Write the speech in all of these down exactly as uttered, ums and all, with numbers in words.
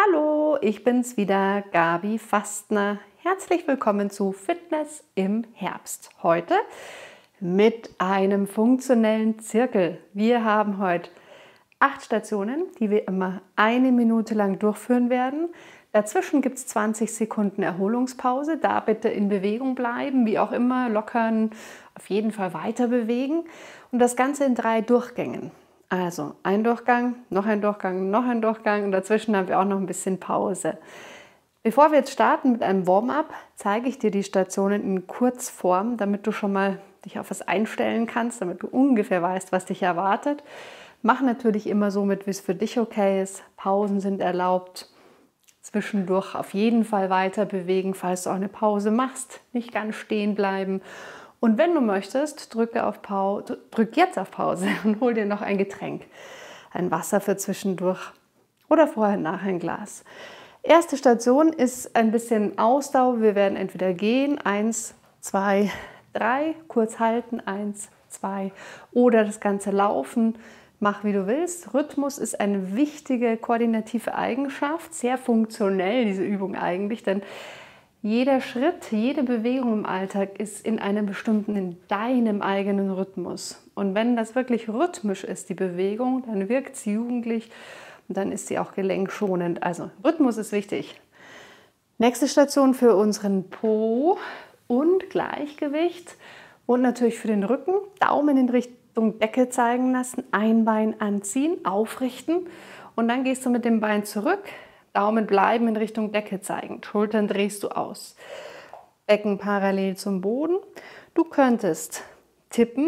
Hallo, ich bin's wieder, Gabi Fastner. Herzlich willkommen zu Fitness im Herbst. Heute mit einem funktionellen Zirkel. Wir haben heute acht Stationen, die wir immer eine Minute lang durchführen werden. Dazwischen gibt es zwanzig Sekunden Erholungspause. Da bitte in Bewegung bleiben, wie auch immer, lockern, auf jeden Fall weiter bewegen. Und das Ganze in drei Durchgängen. Also ein Durchgang, noch ein Durchgang, noch ein Durchgang und dazwischen haben wir auch noch ein bisschen Pause. Bevor wir jetzt starten mit einem Warm-up, zeige ich dir die Stationen in Kurzform, damit du schon mal dich auf was einstellen kannst, damit du ungefähr weißt, was dich erwartet. Mach natürlich immer so mit, wie es für dich okay ist. Pausen sind erlaubt. Zwischendurch auf jeden Fall weiter bewegen, falls du auch eine Pause machst. Nicht ganz stehen bleiben. Und wenn du möchtest, drücke auf Pause, drück jetzt auf Pause und hol dir noch ein Getränk. Ein Wasser für zwischendurch oder vorher nachher ein Glas. Erste Station ist ein bisschen Ausdauer. Wir werden entweder gehen, eins, zwei, drei, kurz halten, eins, zwei oder das Ganze laufen. Mach wie du willst. Rhythmus ist eine wichtige koordinative Eigenschaft, sehr funktionell diese Übung eigentlich, denn jeder Schritt, jede Bewegung im Alltag ist in einem bestimmten, in deinem eigenen Rhythmus. Und wenn das wirklich rhythmisch ist, die Bewegung, dann wirkt sie jugendlich und dann ist sie auch gelenkschonend. Also Rhythmus ist wichtig. Nächste Station für unseren Po und Gleichgewicht und natürlich für den Rücken. Daumen in Richtung Decke zeigen lassen, ein Bein anziehen, aufrichten und dann gehst du mit dem Bein zurück. Daumen bleiben in Richtung Decke zeigen. Schultern drehst du aus. Becken parallel zum Boden. Du könntest tippen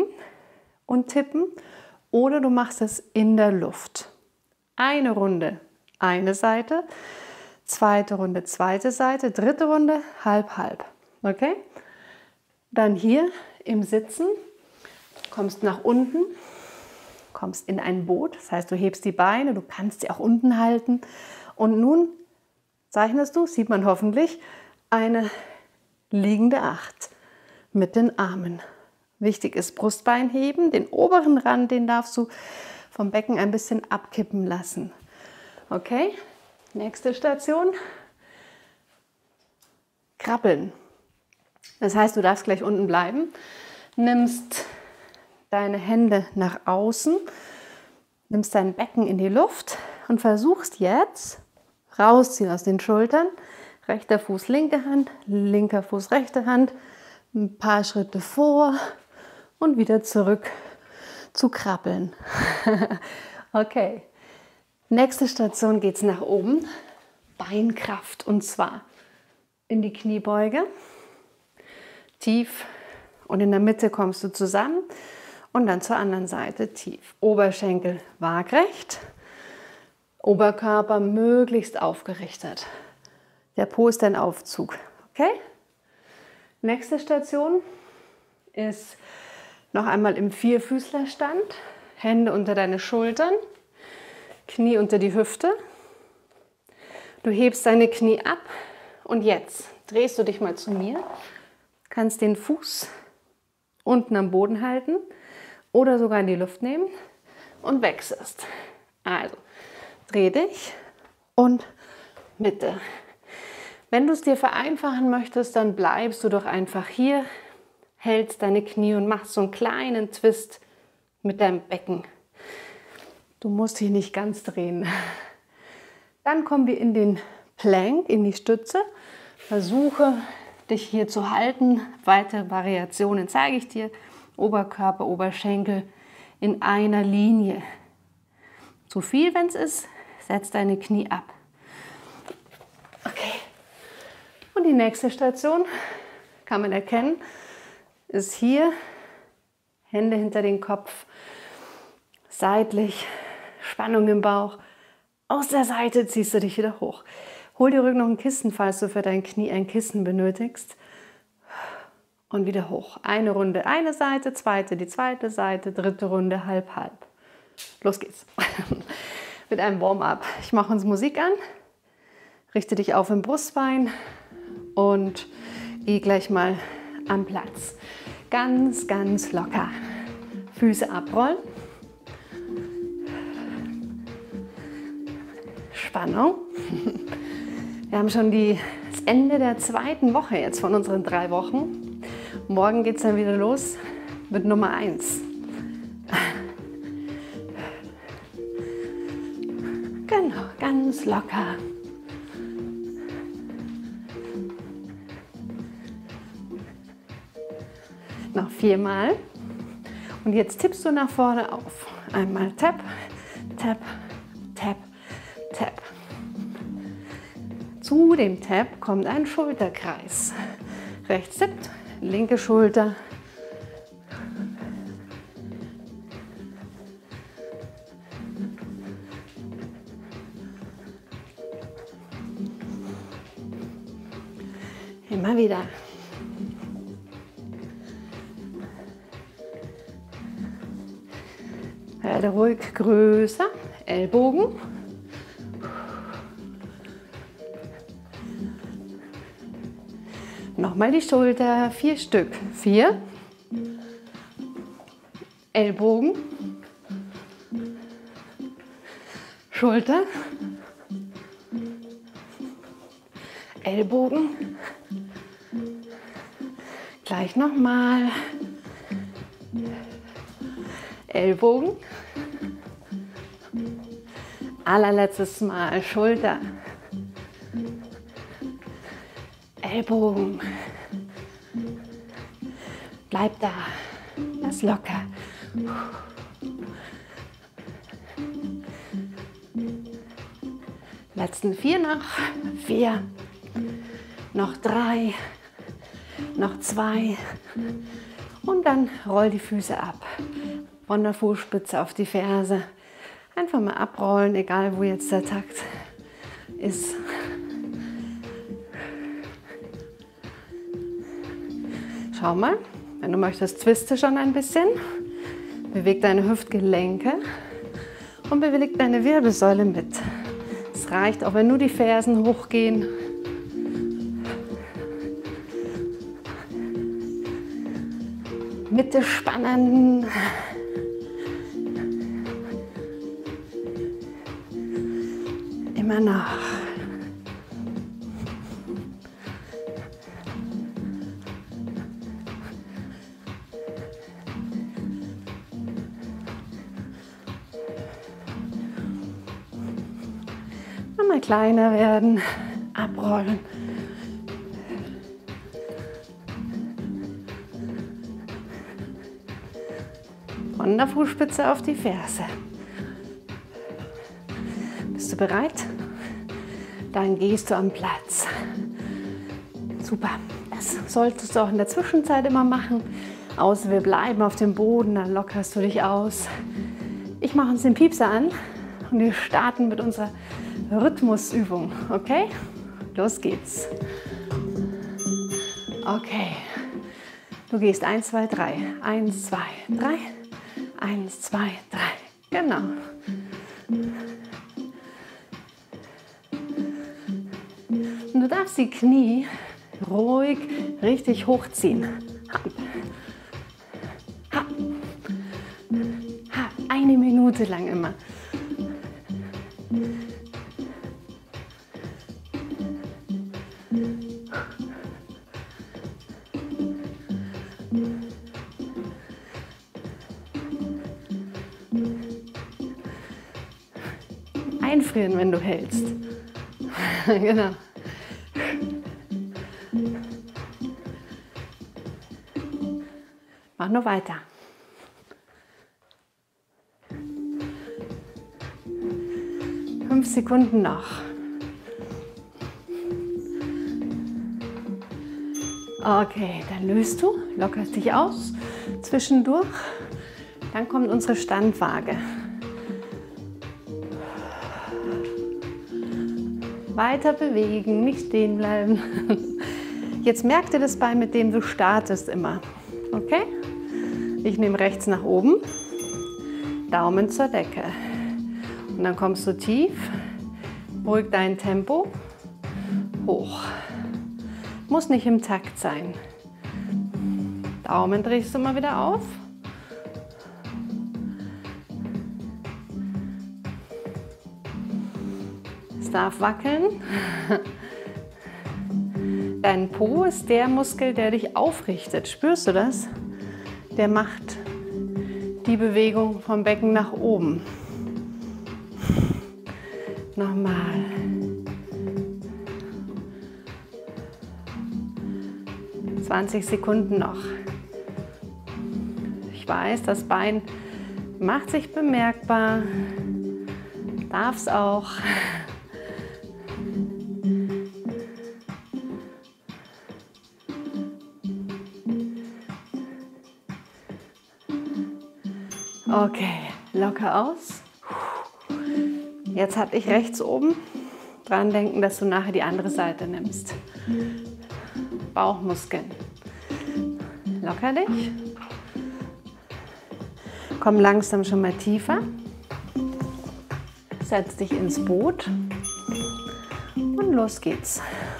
und tippen oder du machst es in der Luft. Eine Runde, eine Seite. Zweite Runde, zweite Seite. Dritte Runde, halb, halb. Okay? Dann hier im Sitzen. Kommst nach unten. Kommst in ein Boot. Das heißt, du hebst die Beine. Du kannst sie auch unten halten. Und nun zeichnest du, sieht man hoffentlich, eine liegende Acht mit den Armen. Wichtig ist Brustbein heben, den oberen Rand, den darfst du vom Becken ein bisschen abkippen lassen. Okay, nächste Station, krabbeln. Das heißt, du darfst gleich unten bleiben, nimmst deine Hände nach außen, nimmst dein Becken in die Luft und versuchst jetzt, rausziehen aus den Schultern, rechter Fuß, linke Hand, linker Fuß, rechte Hand, ein paar Schritte vor und wieder zurück zu krabbeln. Okay, nächste Station geht es nach oben, Beinkraft und zwar in die Kniebeuge, tief und in der Mitte kommst du zusammen und dann zur anderen Seite tief. Oberschenkel waagrecht. Oberkörper möglichst aufgerichtet. Der Po ist ein Aufzug. Okay? Nächste Station ist noch einmal im Vierfüßlerstand. Hände unter deine Schultern, Knie unter die Hüfte. Du hebst deine Knie ab und jetzt drehst du dich mal zu mir. Kannst den Fuß unten am Boden halten oder sogar in die Luft nehmen und wechselst. Also dreh dich und Mitte. Wenn du es dir vereinfachen möchtest, dann bleibst du doch einfach hier, hältst deine Knie und machst so einen kleinen Twist mit deinem Becken. Du musst dich nicht ganz drehen. Dann kommen wir in den Plank, in die Stütze. Versuche dich hier zu halten. Weitere Variationen zeige ich dir. Oberkörper, Oberschenkel in einer Linie. Zu viel, wenn es ist, setz deine Knie ab. Okay. Und die nächste Station, kann man erkennen, ist hier. Hände hinter den Kopf, seitlich, Spannung im Bauch. Aus der Seite ziehst du dich wieder hoch. Hol dir ruhig noch ein Kissen, falls du für dein Knie ein Kissen benötigst. Und wieder hoch. Eine Runde eine Seite, zweite die zweite Seite, dritte Runde halb, halb. Los geht's. Mit einem Warm-up. Ich mache uns Musik an, richte dich auf im Brustbein und geh gleich mal am Platz. Ganz, ganz locker. Füße abrollen. Spannung. Wir haben schon die, das Ende der zweiten Woche jetzt von unseren drei Wochen. Morgen geht es dann wieder los mit Nummer eins. Genau, ganz locker. Noch viermal. Und jetzt tippst du nach vorne auf. Einmal Tap, Tap, Tap, Tap. Zu dem Tap kommt ein Schulterkreis. Rechts tippt, linke Schulter. Immer wieder. Werde ruhig größer, Ellbogen. Nochmal die Schulter, vier Stück. Vier. Ellbogen. Schulter. Ellbogen. Gleich nochmal. Ellbogen. Allerletztes Mal Schulter. Ellbogen. Bleib da. Lass locker. Letzten vier noch. Vier. Noch drei. Noch zwei. Und dann roll die Füße ab. Von der Fußspitze auf die Ferse. Einfach mal abrollen, egal wo jetzt der Takt ist. Schau mal, wenn du möchtest, twiste schon ein bisschen. Beweg deine Hüftgelenke und beweg deine Wirbelsäule mit. Es reicht, auch wenn nur die Fersen hochgehen. Mitte spannen. Immer noch. Nochmal kleiner werden, abrollen. Von der Fußspitze auf die Ferse. Bist du bereit? Dann gehst du am Platz. Super. Das solltest du auch in der Zwischenzeit immer machen. Außer wir bleiben auf dem Boden, dann lockerst du dich aus. Ich mache uns den Piepser an und wir starten mit unserer Rhythmusübung. Okay? Los geht's. Okay. Du gehst eins, zwei, drei. eins, zwei, drei. eins, zwei, drei. Genau. Und du darfst die Knie ruhig richtig hochziehen. Hab. Hab. Hab. Eine Minute lang immer. Einfrieren, wenn du hältst. Genau. Mach nur weiter. Fünf Sekunden noch. Okay, dann löst du, lockerst dich aus zwischendurch. Dann kommt unsere Standwaage. Weiter bewegen, nicht stehen bleiben. Jetzt merk dir das bei, mit dem du startest immer. Okay? Ich nehme rechts nach oben, Daumen zur Decke. Und dann kommst du tief, ruhig dein Tempo, hoch. Muss nicht im Takt sein. Daumen drehst du mal wieder auf. darf wackeln. Dein Po ist der Muskel, der dich aufrichtet. Spürst du das? Der macht die Bewegung vom Becken nach oben. Nochmal. zwanzig Sekunden noch. Ich weiß, das Bein macht sich bemerkbar. Darf es auch. Okay, locker aus. Jetzt habe ich rechts oben. Dran denken, dass du nachher die andere Seite nimmst. Bauchmuskeln. Locker dich. Komm langsam schon mal tiefer. Setz dich ins Boot. Und los geht's.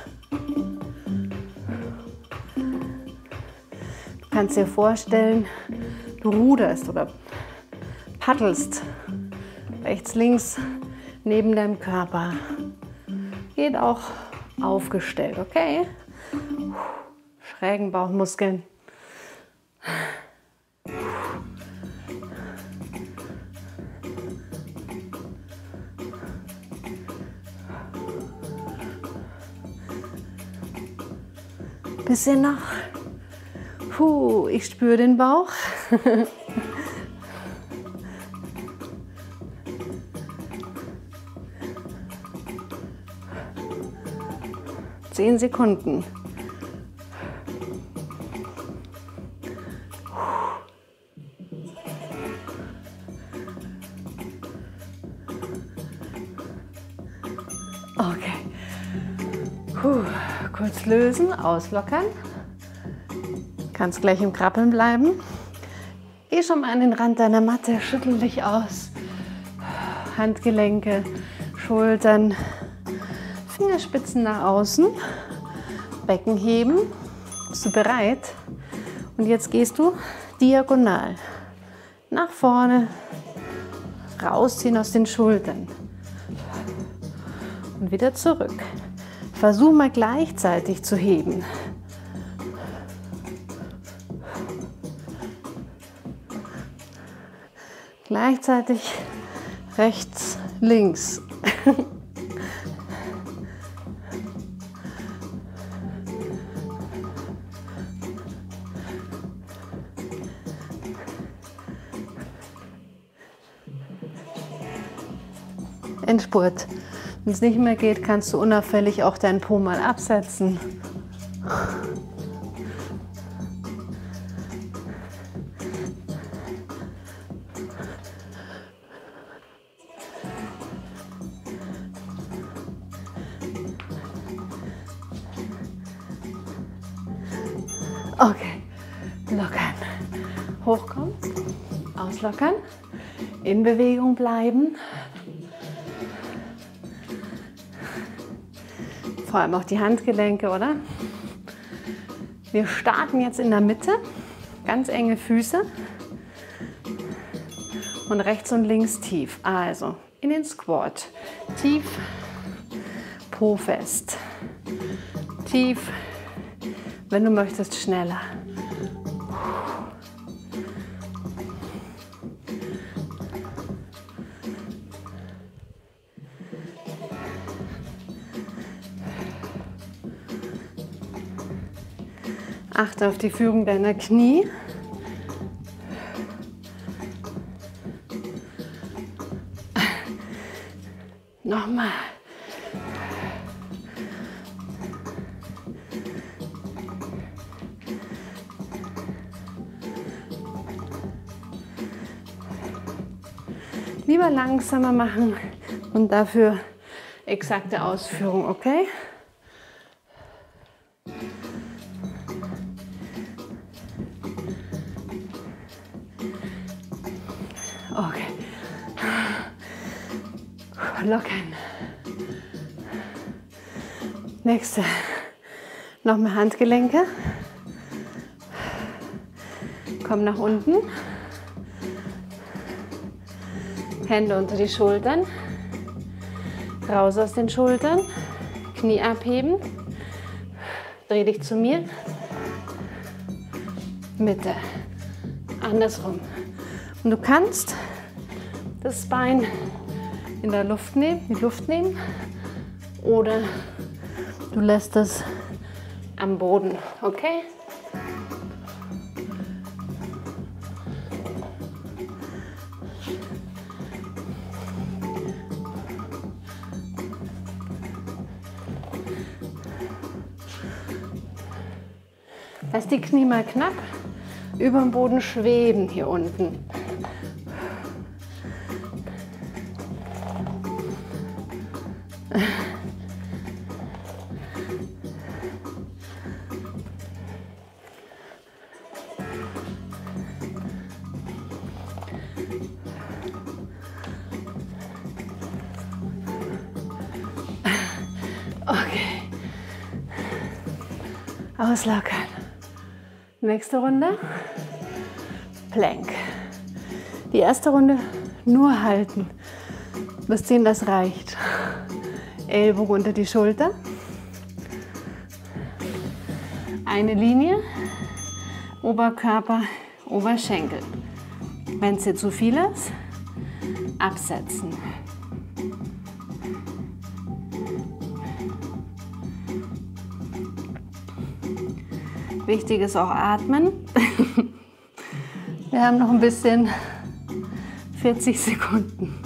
Du kannst dir vorstellen, du ruderst oder paddelst rechts, links neben deinem Körper. Geht auch aufgestellt, okay? Schrägen Bauchmuskeln. Bisschen noch. Puh, ich spüre den Bauch. Zehn Sekunden. Okay. Puh. Kurz lösen, auslockern. Kannst gleich im Krabbeln bleiben. Geh schon mal an den Rand deiner Matte, schüttel dich aus. Handgelenke, Schultern, Fingerspitzen nach außen, Becken heben. Bist du bereit? Und jetzt gehst du diagonal. Nach vorne, rausziehen aus den Schultern. Und wieder zurück. Versuch mal gleichzeitig zu heben. Gleichzeitig rechts, links. Endspurt. Wenn es nicht mehr geht, kannst du unauffällig auch deinen Po mal absetzen. Okay, lockern. Hochkommen, auslockern, in Bewegung bleiben. Vor allem auch die Handgelenke, oder? Wir starten jetzt in der Mitte, ganz enge Füße und rechts und links tief. Also in den Squat, tief, Po fest, tief, wenn du möchtest schneller. Achte auf die Führung deiner Knie. Nochmal. Lieber langsamer machen und dafür exakte Ausführung, okay? Okay. Lockern. Nächste. Nochmal Handgelenke. Komm nach unten. Hände unter die Schultern. raus aus den Schultern, Knie abheben, dreh dich zu mir, Mitte, andersrum. Und du kannst das Bein in der Luft nehmen, die Luft nehmen oder du lässt es am Boden, okay? Lass die Knie mal knapp über dem Boden schweben hier unten. Okay. Auslockern. Nächste Runde. Plank. Die erste Runde nur halten. Bis sehen, das reicht. Ellbogen unter die Schulter. Eine Linie. Oberkörper, Oberschenkel. Wenn es dir zu viel ist, absetzen. Wichtig ist auch atmen. Wir haben noch ein bisschen, vierzig Sekunden.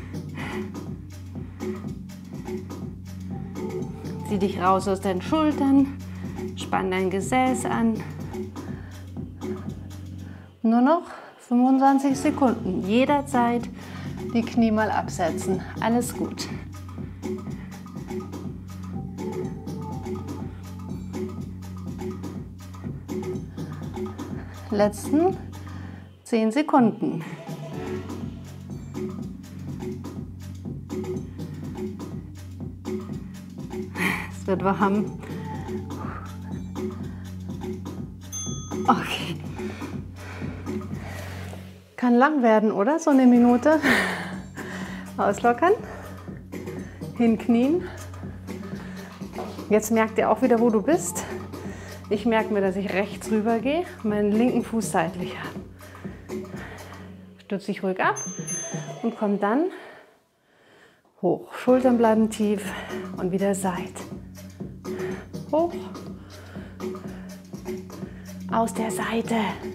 Zieh dich raus aus deinen Schultern, spann dein Gesäß an. Nur noch fünfundzwanzig Sekunden. Jederzeit die Knie mal absetzen. Alles gut. Letzten zehn Sekunden. Es wird warm. Okay. Kann lang werden, oder? So eine Minute. Auslockern. Hinknien. Jetzt merkt ihr auch wieder, wo du bist. Ich merke mir, dass ich rechts rüber gehe, meinen linken Fuß seitlich habe. Stütze dich ruhig ab und komm dann hoch. Schultern bleiben tief und wieder Seit. Hoch. Aus der Seite.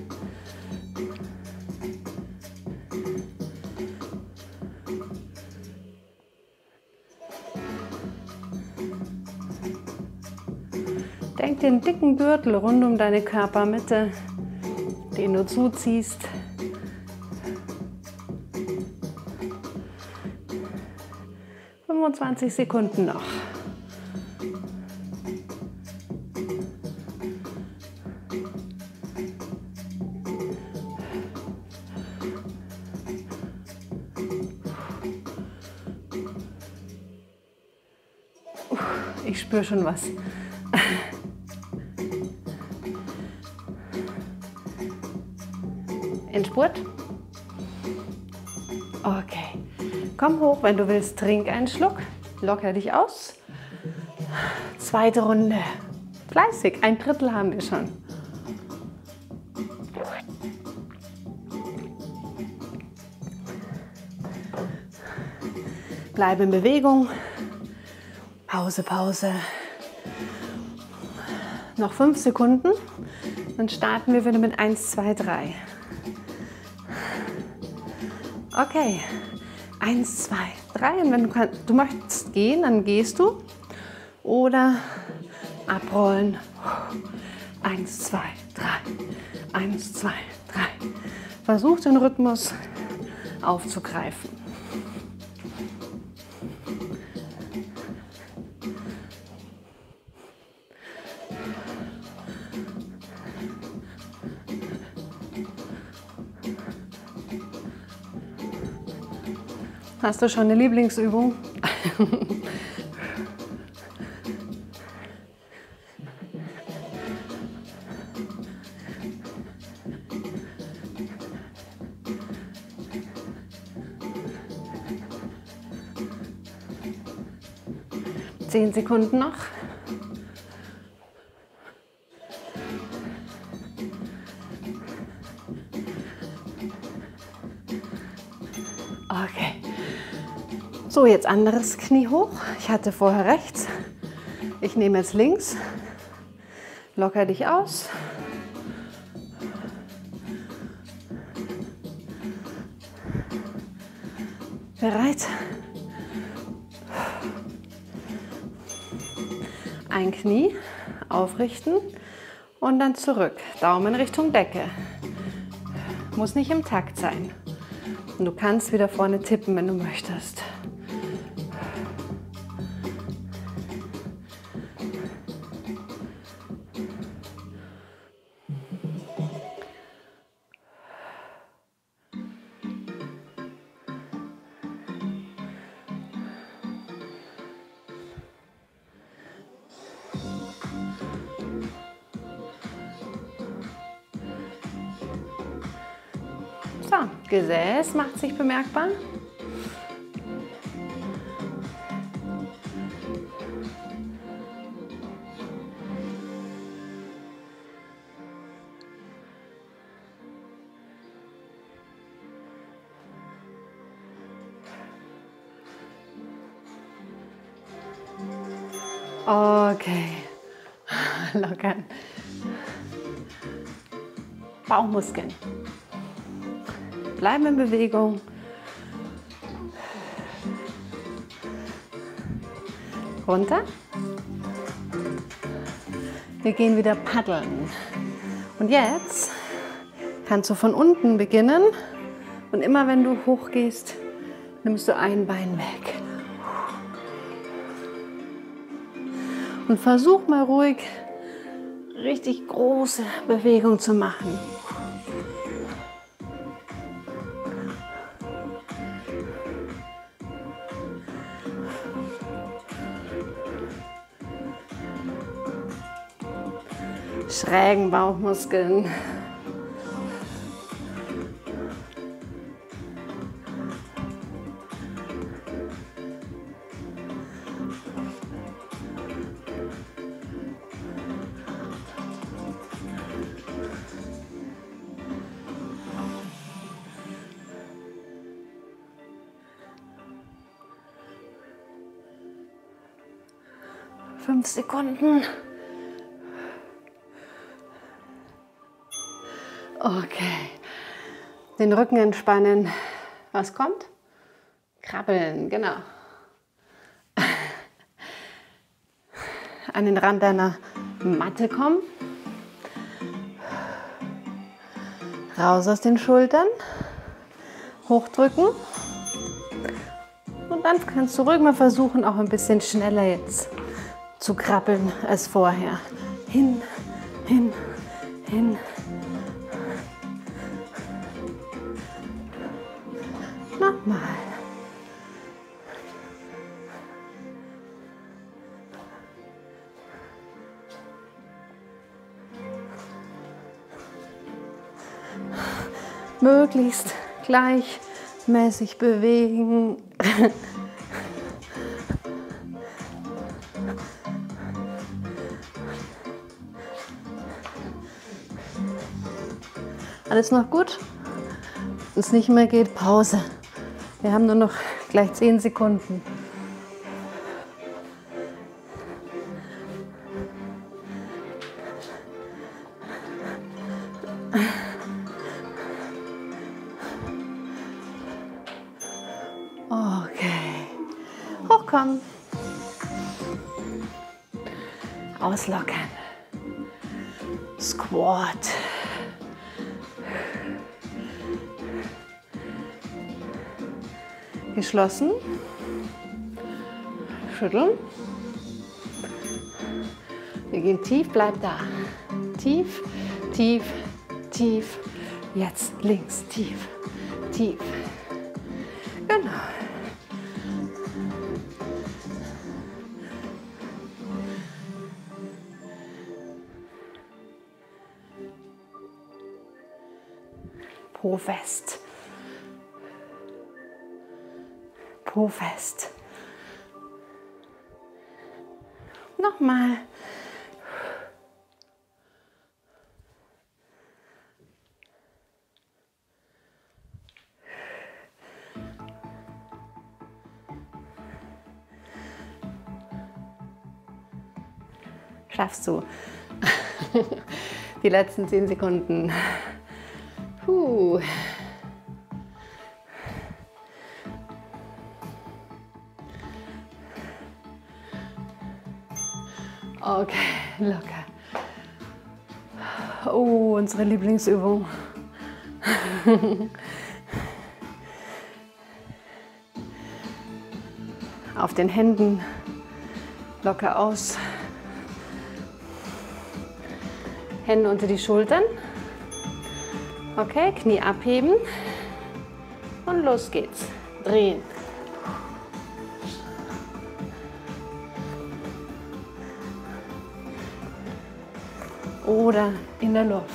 Denk den dicken Gürtel rund um deine Körpermitte, den du zuziehst. fünfundzwanzig Sekunden noch. Ich spüre schon was. Endspurt. Okay. Komm hoch, wenn du willst, trink einen Schluck. Locker dich aus. Zweite Runde. Fleißig, ein Drittel haben wir schon. Bleib in Bewegung. Pause, Pause. Noch fünf Sekunden. Dann starten wir wieder mit eins, zwei, drei. Okay, eins, zwei, drei. Und wenn du, kannst, du möchtest gehen, dann gehst du. Oder abrollen. Eins, zwei, drei. Eins, zwei, drei. Versuch den Rhythmus aufzugreifen. Hast du schon eine Lieblingsübung? Zehn Sekunden noch. Okay. So, jetzt anderes Knie hoch. Ich hatte vorher rechts. Ich nehme jetzt links. Locker dich aus. Bereit? Ein Knie aufrichten und dann zurück. Daumen Richtung Decke. Muss nicht im Takt sein. Und du kannst wieder vorne tippen, wenn du möchtest. So, Gesäß macht sich bemerkbar. Okay, lockern. Bauchmuskeln. Bleiben in Bewegung. Runter. Wir gehen wieder paddeln. Und jetzt kannst du von unten beginnen. Und immer wenn du hochgehst, nimmst du ein Bein weg. Und versuch mal ruhig, richtig große Bewegung zu machen. Schrägen Bauchmuskeln. Fünf Sekunden. Okay. Den Rücken entspannen. Was kommt? Krabbeln, genau. An den Rand deiner Matte kommen. Raus aus den Schultern. Hochdrücken. Und dann kannst du ruhig mal versuchen, auch ein bisschen schneller jetzt zu krabbeln als vorher. Hin, hin, hin. Nochmal. Möglichst gleichmäßig bewegen. Alles noch gut? Wenn es nicht mehr geht, Pause. Wir haben nur noch gleich zehn Sekunden. Okay. Hochkommen. Auslockern. Squat. Geschlossen. Schütteln. Wir gehen tief, bleib da. Tief, tief, tief. Jetzt links, tief, tief. Genau. Po fest. Po fest. Nochmal. Schaffst du. Die letzten zehn Sekunden. Puh. Okay, locker. Oh, unsere Lieblingsübung. Auf den Händen locker aus. Hände unter die Schultern. Okay, Knie abheben. Und los geht's. Drehen. Oder in der Luft.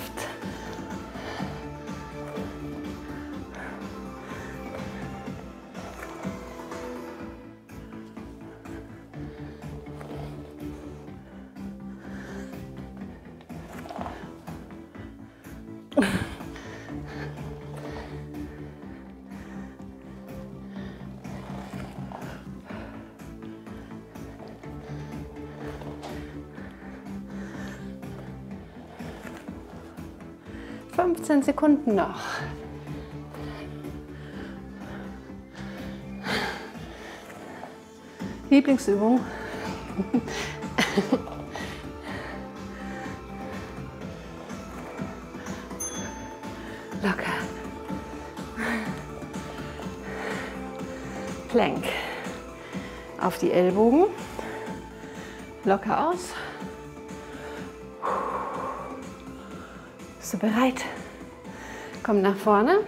fünfzehn Sekunden noch. Lieblingsübung. Locker. Plank. Auf die Ellbogen. Locker aus. Bist du bereit? Komm nach vorne.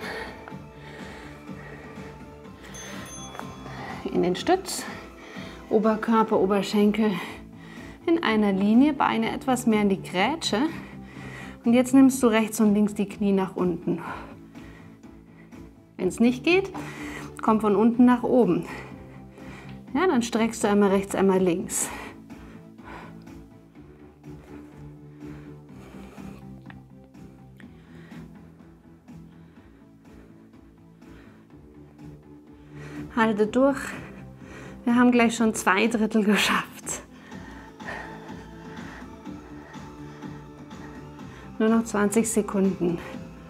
In den Stütz. Oberkörper, Oberschenkel in einer Linie. Beine etwas mehr in die Grätsche. Und jetzt nimmst du rechts und links die Knie nach unten. Wenn es nicht geht, komm von unten nach oben. Ja, dann streckst du einmal rechts, einmal links. Halte durch. Wir haben gleich schon zwei Drittel geschafft. Nur noch zwanzig Sekunden.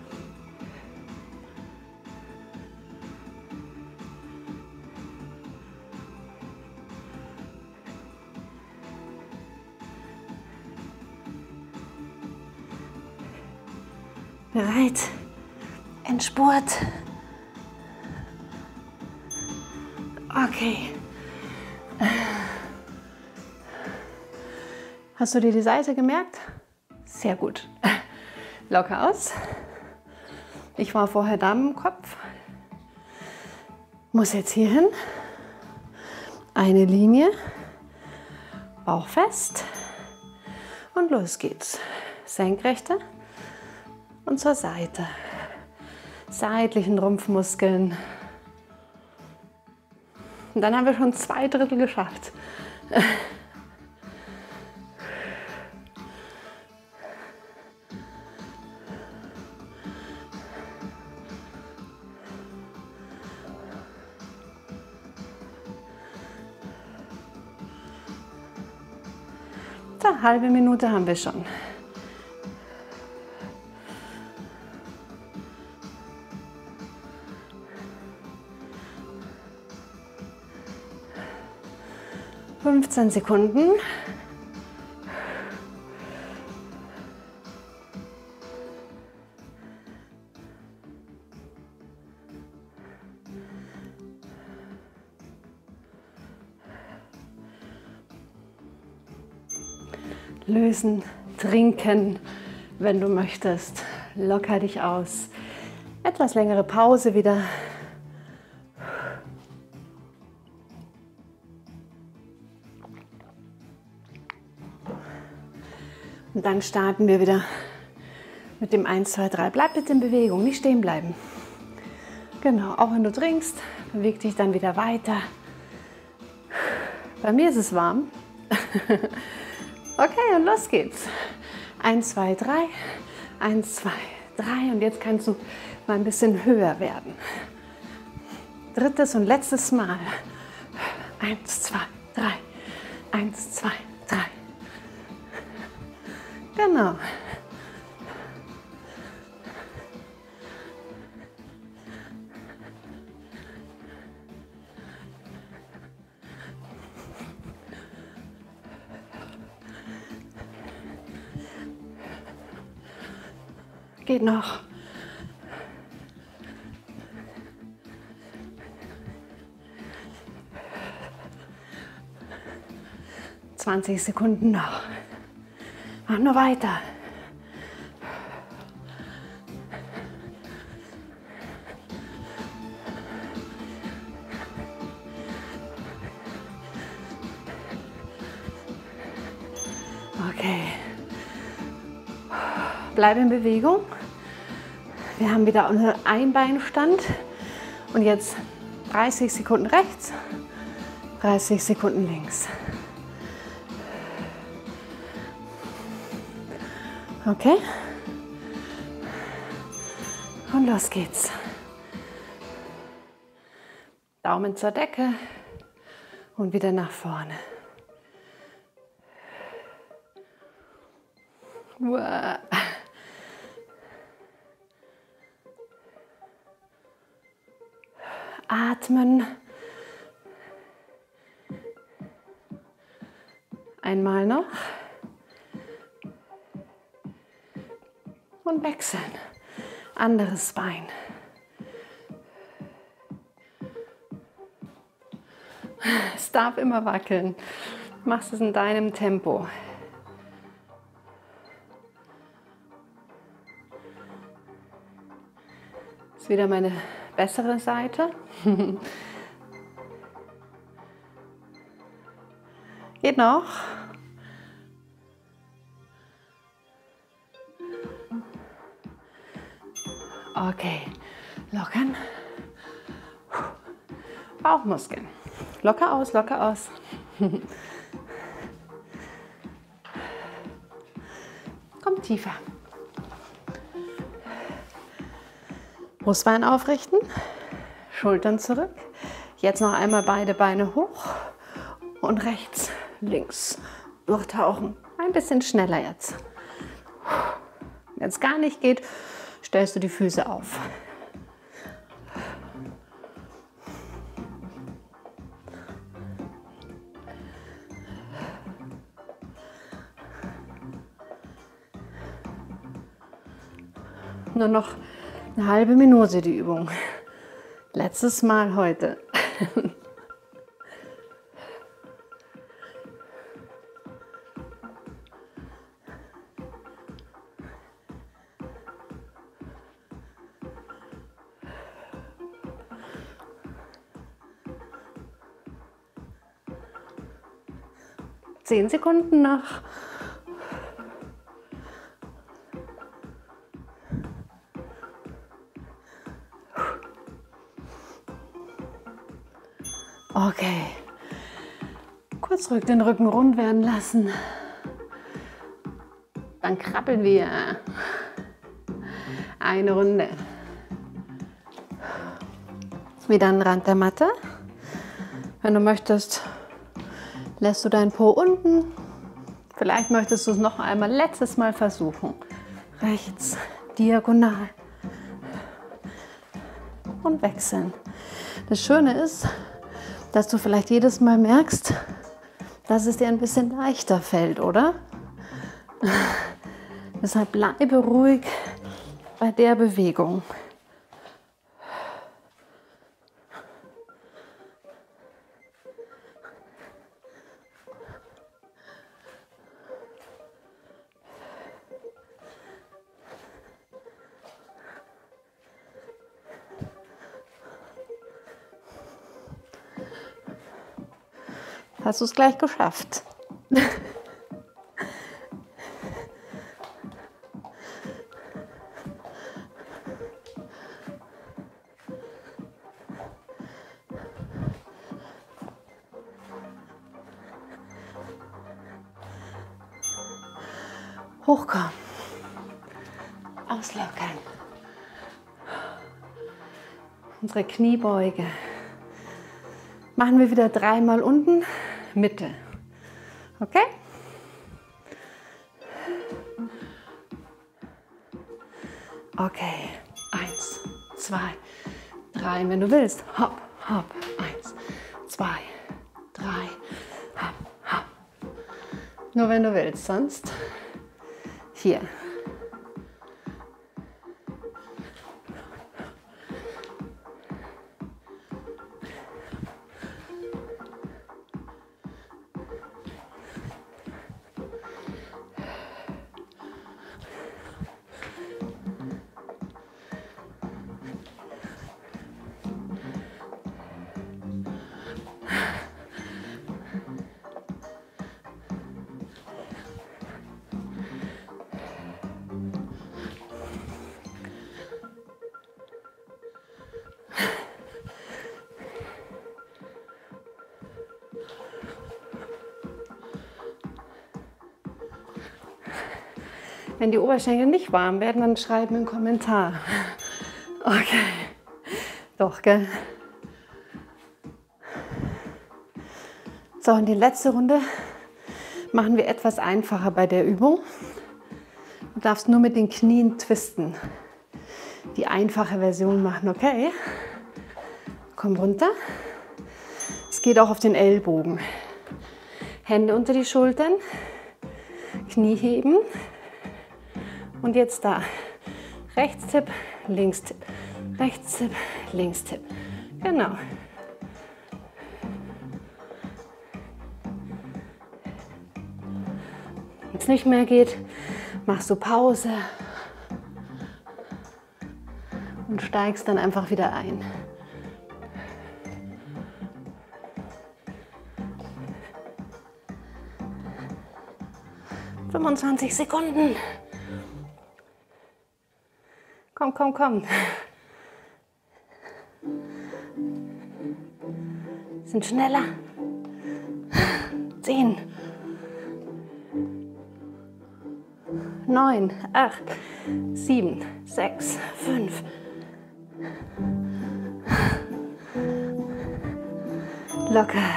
Bereit? Endspurt. Okay. Hast du dir die Seite gemerkt? Sehr gut. Locker aus. Ich war vorher da im Kopf. Muss jetzt hier hin. Eine Linie. Bauch fest. Und los geht's. Senkrechte und zur Seite. Seitlichen Rumpfmuskeln. Und dann haben wir schon zwei Drittel geschafft. So, halbe Minute haben wir schon. fünfzehn Sekunden. Lösen, trinken, wenn du möchtest. Locker dich aus. Etwas längere Pause wieder. Und dann starten wir wieder mit dem eins, zwei, drei. Bleib bitte in Bewegung, nicht stehen bleiben. Genau, auch wenn du trinkst, beweg dich dann wieder weiter. Bei mir ist es warm. Okay, und los geht's. Eins, zwei, drei. Eins, zwei, drei. Und jetzt kannst du mal ein bisschen höher werden. Drittes und letztes Mal. Eins, zwei, drei. Eins, zwei, drei. Genau. Geht noch. zwanzig Sekunden noch. Mach nur weiter. Okay. Bleib in Bewegung. Wir haben wieder unseren Einbeinstand. Und jetzt dreißig Sekunden rechts, dreißig Sekunden links. Okay? Und los geht's. Daumen zur Decke und wieder nach vorne. Wow. Atmen. Einmal noch. Und wechseln. Anderes Bein. Es darf immer wackeln. Du machst es in deinem Tempo. Das ist wieder meine bessere Seite. Geht noch. Okay, lockern. Bauchmuskeln. Locker aus, locker aus. Komm tiefer. Brustbein aufrichten, Schultern zurück. Jetzt noch einmal beide Beine hoch und rechts, links durchtauchen. Ein bisschen schneller jetzt. Wenn es gar nicht geht, stellst du die Füße auf. Nur noch eine halbe Minute die Übung. Letztes Mal heute. Zehn Sekunden noch. Okay. Kurz ruhig den Rücken rund werden lassen. Dann krabbeln wir. Eine Runde. Wieder an den Rand der Matte. Wenn du möchtest, lässt du deinen Po unten. Vielleicht möchtest du es noch einmal letztes Mal versuchen. Rechts, diagonal. Und wechseln. Das Schöne ist, dass du vielleicht jedes Mal merkst, dass es dir ein bisschen leichter fällt, oder? Deshalb bleibe ruhig bei der Bewegung. Hast du es gleich geschafft? Hochkommen. Auslockern. Unsere Kniebeuge. Machen wir wieder dreimal unten, Mitte. Okay? Okay. Eins, zwei, drei. Und wenn du willst, hopp, hopp. Eins, zwei, drei, hopp, hopp. Nur wenn du willst, sonst hier. Wenn die Oberschenkel nicht warm werden, dann schreiben einen Kommentar. Okay. Doch, gell? So, und die letzte Runde machen wir etwas einfacher bei der Übung. Du darfst nur mit den Knien twisten. Die einfache Version machen, okay? Komm runter. Es geht auch auf den Ellbogen. Hände unter die Schultern. Knie heben. Und jetzt da. Rechtstipp, Linkstipp. Rechtstipp, Linkstipp. Genau. Wenn es nicht mehr geht, machst du Pause und steigst dann einfach wieder ein. fünfundzwanzig Sekunden. Komm, komm, komm. Sind schneller. Zehn. Neun, acht, sieben, sechs, fünf. Locker.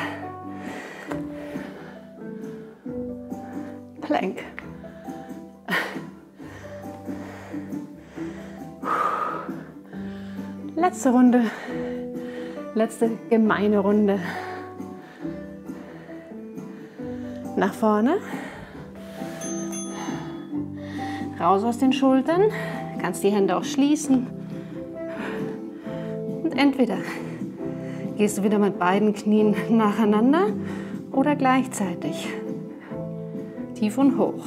Plank. Letzte Runde, letzte gemeine Runde. Nach vorne, raus aus den Schultern, kannst die Hände auch schließen. Und entweder gehst du wieder mit beiden Knien nacheinander oder gleichzeitig. Tief und hoch.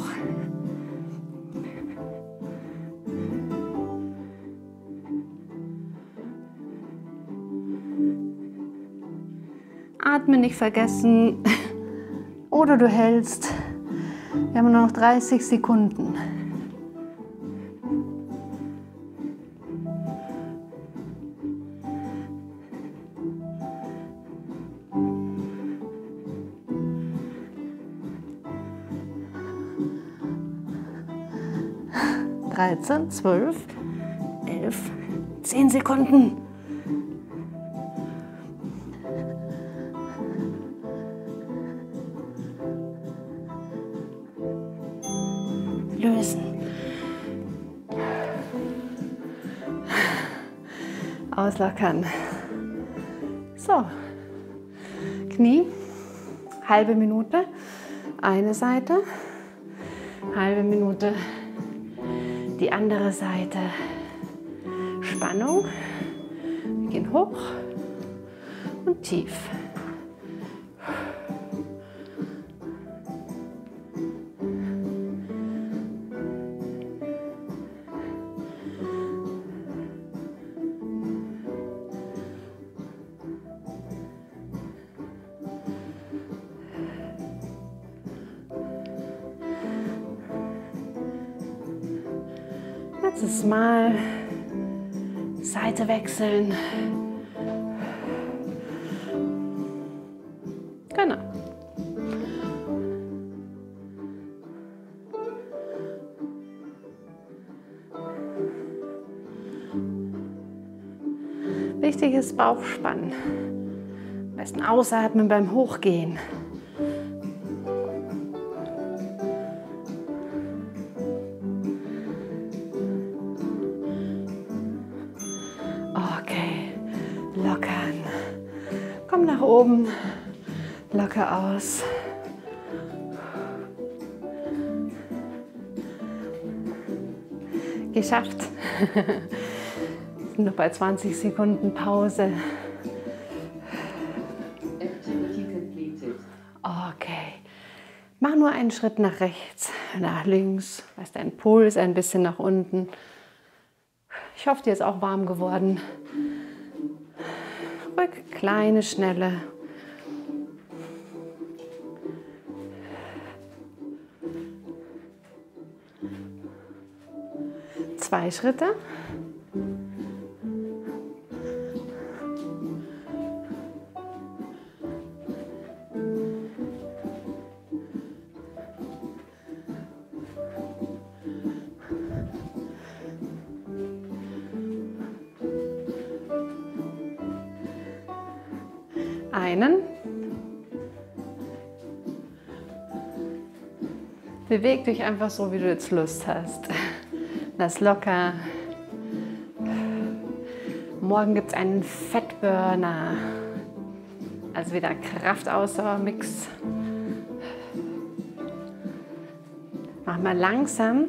Atmen nicht vergessen. Oder du hältst. Wir haben nur noch dreißig Sekunden. dreizehn, zwölf, elf, zehn Sekunden. Lösen. Auslockern. So. Knie. Halbe Minute. Eine Seite. Halbe Minute. Die andere Seite. Spannung. Wir gehen hoch und tief. Letztes Mal Seite wechseln. Genau. Wichtig ist Bauchspannen. Am besten ausatmen beim Hochgehen. Okay, lockern. Komm nach oben, locker aus. Geschafft. Sind noch bei zwanzig Sekunden Pause. Okay. Mach nur einen Schritt nach rechts, nach links. Lass deinen Puls ein bisschen nach unten. Ich hoffe, dir ist auch warm geworden. Ruhig, kleine, schnelle. Zwei Schritte. Einen. Beweg dich einfach so, wie du jetzt Lust hast. Lass locker. Morgen gibt es einen Fettburner. Also wieder Kraft-Ausdauer-Mix. Mach mal langsam.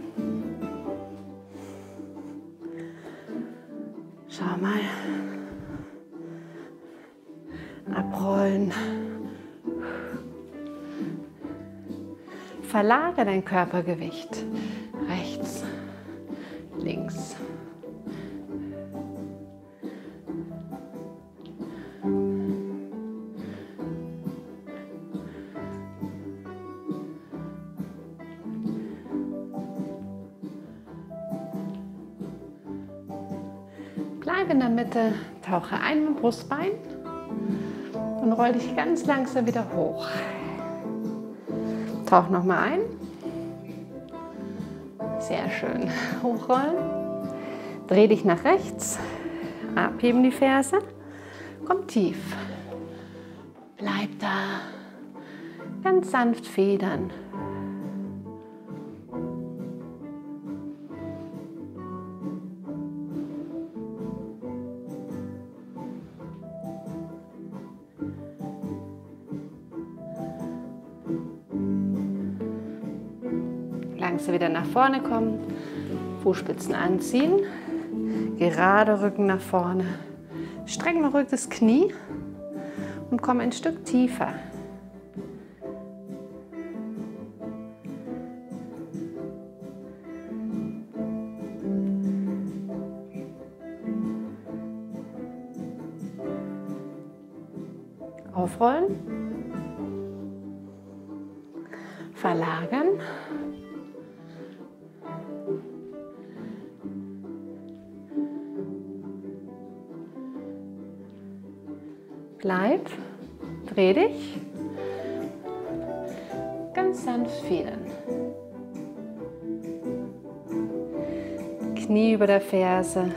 Schau mal. Abrollen. Verlagere dein Körpergewicht. Rechts, links. Bleib in der Mitte, tauche ein mit dem Brustbein und roll dich ganz langsam wieder hoch. Tauch nochmal ein. Sehr schön. Hochrollen. Dreh dich nach rechts. Abheben die Ferse. Komm tief. Bleib da. Ganz sanft federn. Langsam wieder nach vorne kommen, Fußspitzen anziehen, gerade Rücken nach vorne, streck noch ruhig das Knie und komm ein Stück tiefer. Aufrollen, verlagern. Bleib, dreh dich, ganz sanft federn. Knie über der Ferse.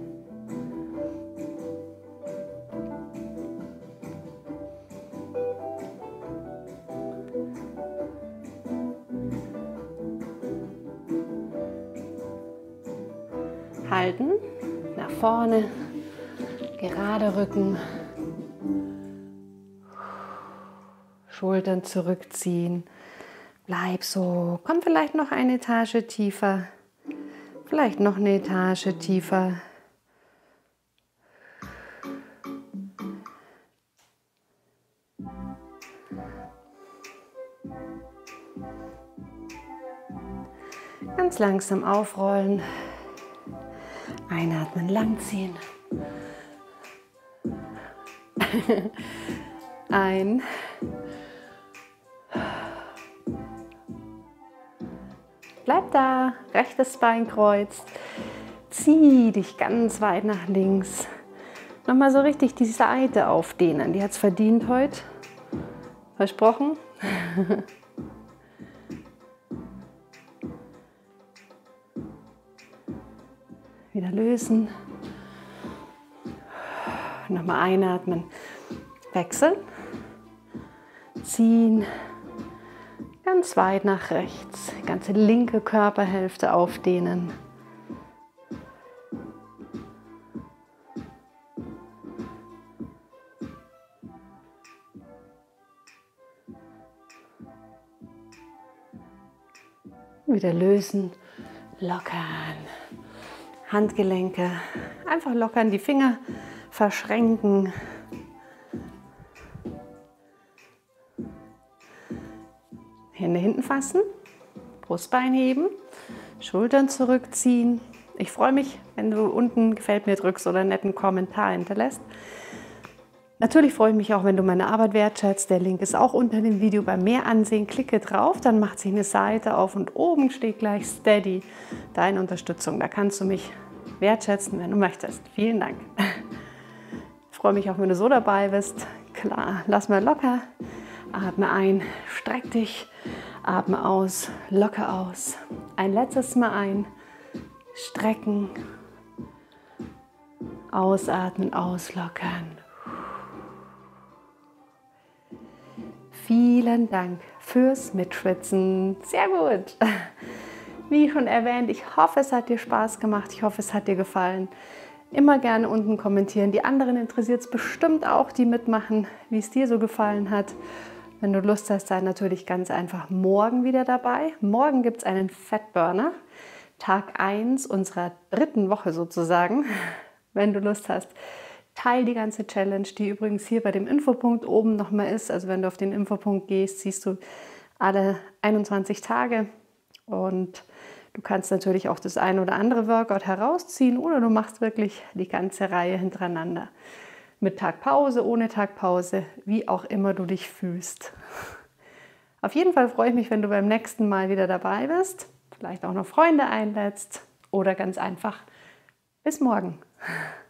Halten, nach vorne, gerade Rücken. Schultern zurückziehen. Bleib so. Komm vielleicht noch eine Etage tiefer. Vielleicht noch eine Etage tiefer. Ganz langsam aufrollen. Einatmen, langziehen. Ein. Bleib da, rechtes Bein kreuzt. Zieh dich ganz weit nach links. Nochmal so richtig die Seite aufdehnen. Die hat es verdient heute. Versprochen. Wieder lösen. Nochmal einatmen, wechseln, ziehen, ganz weit nach rechts, ganze linke Körperhälfte aufdehnen. Wieder lösen, lockern, Handgelenke, einfach lockern, die Finger verschränken. Hände hinten fassen, Brustbein heben, Schultern zurückziehen. Ich freue mich, wenn du unten gefällt mir drückst oder einen netten Kommentar hinterlässt. Natürlich freue ich mich auch, wenn du meine Arbeit wertschätzt. Der Link ist auch unter dem Video beim Mehr ansehen. Klicke drauf, dann macht sich eine Seite auf und oben steht gleich Steady, deine Unterstützung. Da kannst du mich wertschätzen, wenn du möchtest. Vielen Dank. Ich freue mich auch, wenn du so dabei bist. Klar, lass mal locker. Atme ein, streck dich. Atme aus, locker aus. Ein letztes Mal ein, strecken. Ausatmen, auslockern. Vielen Dank fürs Mitschwitzen. Sehr gut. Wie schon erwähnt, ich hoffe, es hat dir Spaß gemacht. Ich hoffe, es hat dir gefallen. Immer gerne unten kommentieren. Die anderen interessiert es bestimmt auch, die mitmachen, wie es dir so gefallen hat. Wenn du Lust hast, sei natürlich ganz einfach morgen wieder dabei. Morgen gibt es einen Fatburner. Tag eins unserer dritten Woche sozusagen. Wenn du Lust hast, teil die ganze Challenge, die übrigens hier bei dem Infopunkt oben nochmal ist. Also wenn du auf den Infopunkt gehst, siehst du alle einundzwanzig Tage. Und du kannst natürlich auch das eine oder andere Workout herausziehen oder du machst wirklich die ganze Reihe hintereinander. Mit Tagpause, ohne Tagpause, wie auch immer du dich fühlst. Auf jeden Fall freue ich mich, wenn du beim nächsten Mal wieder dabei bist. Vielleicht auch noch Freunde einlädst oder ganz einfach bis morgen.